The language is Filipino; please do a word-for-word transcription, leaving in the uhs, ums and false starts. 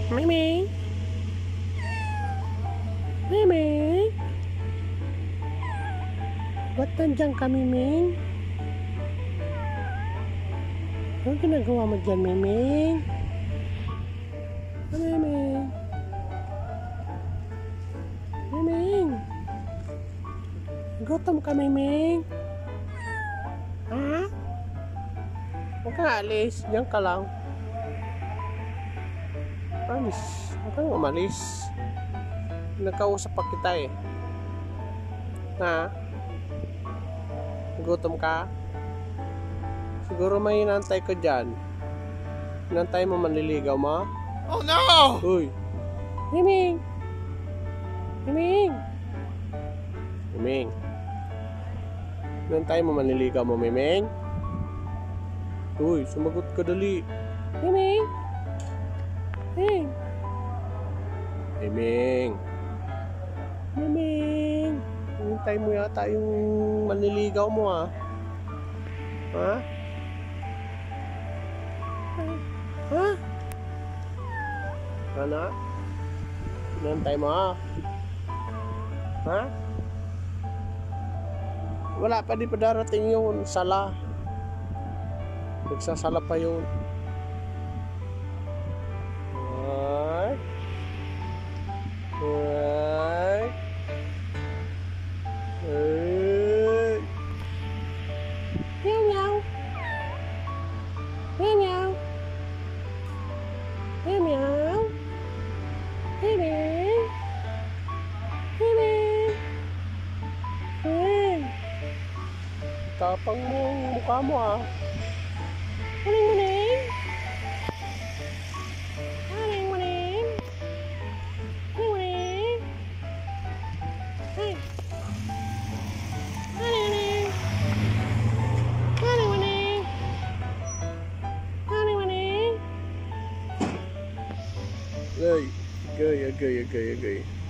Miming. Miming. Ba't nandiyan ka, Miming? Anong ginagawa mo dyan, Miming? Ah, Miming. Miming. Gutom ka, Miming? Ha? Huwag kang alis. Diyan ka lang. Alis. Huwag kang umalis. Nagkausap pa kita eh. Ha? Gutom ka? Siguro may inantay ka dyan. Inantay mo manliligaw mo? Oh no! Uy! Miming! Miming! Miming! Inantay mo manliligaw mo, Miming? Uy, sumagot ka dali. Miming! Miming! Miming! Miming! Inantay mo yata yung manliligaw mo ah. Ha? Ha? Ano? Inantay mo ah. Ha? Wala pa, di pa darating yun. Sala. Nagsasala pa yun. Ay. Ay. Ay. Meow meow. Meow meow. Meow meow. Miming. Miming. Miming. Tapang mo yung mukha mo ah. Muning muning. Muning muning. Muning muning. Hey. Muning muning. Muning muning. Muning muning. Agay, agay, agay, agay, agay.